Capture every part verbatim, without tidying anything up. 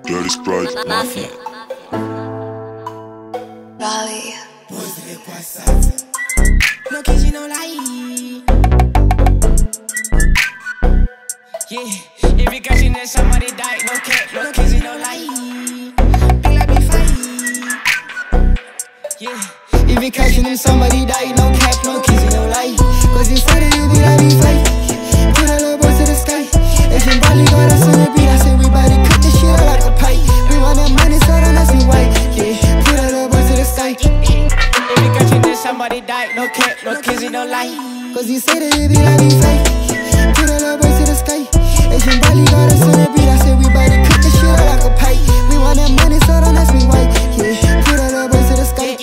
Dirty Sprite Mafia. Raleigh. No kids, you know, like. Yeah, if you catching that somebody died, no cat, no kids, you know, like. They let me fight. Yeah, if you catching that somebody died, no cap, no kids, you know, like. Cause you said it, you be like me fight. Put a little boy to the sky. If you body got us on the beat, I say everybody cut this shit out like a pipe. We want that money, so don't ask me why. Yeah, put a little boy to the sky. If you catching that somebody died, no cat, no kids, you know, like. Cause you said it, you be like me fight. Put a little boy to the sky. If you body got us on the beat, I say everybody cut this shit out like a pipe. We want that money, so don't ask me why. Yeah, put a little boy to the sky.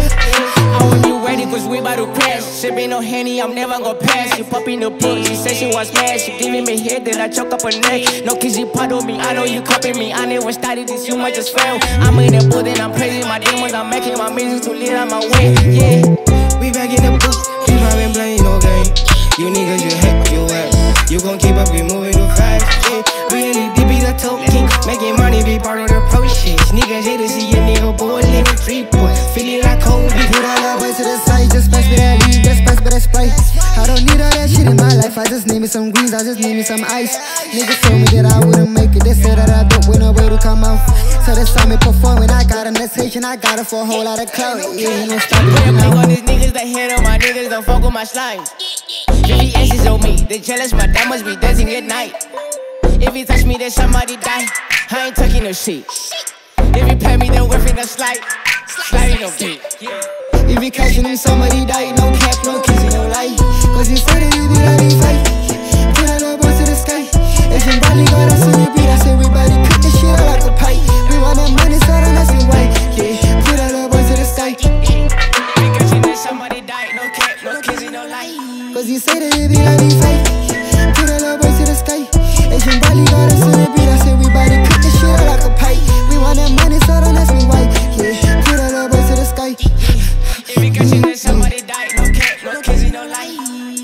I want you ready, cause we about to crash. Sipping no Henny, I'm never gonna pass. You popping the book, she said she was mad. She giving me head, then I choke up her neck. No kids, you part of me, I know you copying me. I never started this, you might just fail. I'm in the booth and I'm praising my demons. I'm making my music to lead on my way. Yeah, we back in the booth, we been playing no game. You niggas, you heck, you whack. You gon' keep up, we moving too fast. Yeah, really deep is a token. Making money be part of the process. Niggas hate to see a nigga boy living free boy. Feeling like Kobe. Put all that way to the side, just pass me that lead, just pass me that Sprite. I don't need all that shit in my life. I just need me some greens, I just need me some ice. Niggas told me that I wouldn't make it. They said that I don't win a way to come out. So they saw me performing. I got a message and I got it for a whole lot of clout. Yeah, you don't stop me now. Put on these niggas, they hate on my niggas, don't fuck with my slimes. V V S is on me, they jealous, my diamonds be dancing at night. If you touch me, then somebody die. I ain't talking no shit. If you pay me, then we're finna slide. Sliding no dick. If you catching me, somebody die. No cap, no kids, you no lie. Cause you said it, you be like me fight. Put a little boy to the sky. If your body got us on the beat, I say everybody cut this shit out like a pipe. We want that money, so don't ask me why. Yeah, put a little boy to the sky. If you catching me, somebody die. No cap, no kids, you no lie. Cause you said it, you be like me fight. Put a little boy to the sky. If your body got us on the beat, I say everybody cut this shit out like a pipe. We want that money, so don't ask me why. Yeah, put a little boy to the sky. If you catching that somebody died, no cat, no kids, you no lie.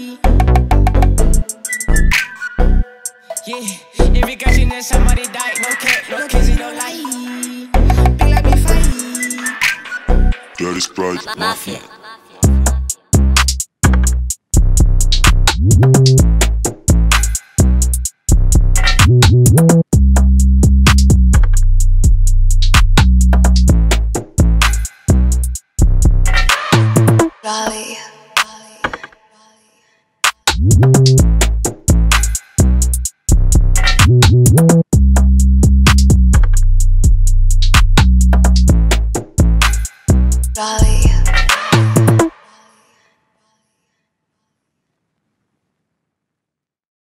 Yeah, if you catching that somebody died, no cat, no kids, you no lie. They let me fight. Dirty Sprite Mafia. Raleigh. Raleigh.